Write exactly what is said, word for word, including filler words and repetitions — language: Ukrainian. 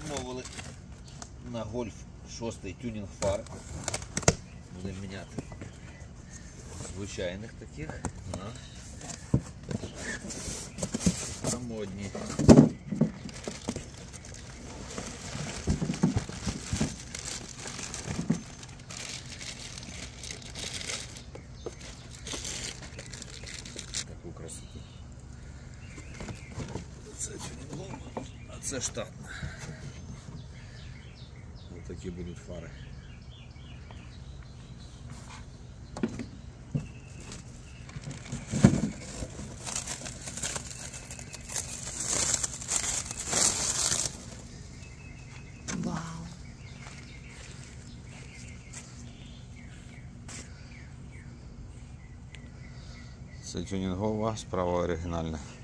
Замовили на Гольф шостий тюнінг фар. Будемо міняти звичайних таких на на модні. Таку красоту. Це тюнінг, а це штатна. Ось такі будуть фари. Вау! Це тюнінгова, справа оригінальна.